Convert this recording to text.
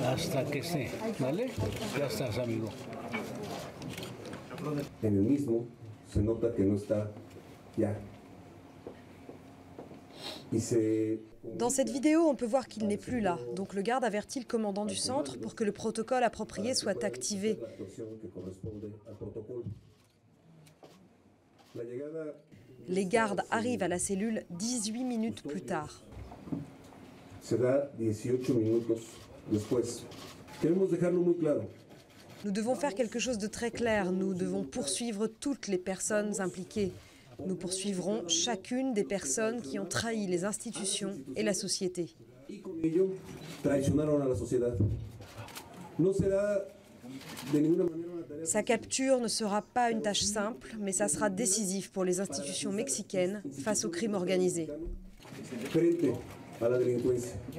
hasta que esté, ¿vale? Ya estás, amigo. En el mismo se nota que no está ya. Dans cette vidéo, on peut voir qu'il n'est plus là. Donc le garde avertit le commandant du centre pour que le protocole approprié soit activé. Les gardes arrivent à la cellule 18 minutes plus tard. Nous devons faire quelque chose de très clair. Nous devons poursuivre toutes les personnes impliquées. Nous poursuivrons chacune des personnes qui ont trahi les institutions et la société. Sa capture ne sera pas une tâche simple, mais ça sera décisif pour les institutions mexicaines face au crime organisé.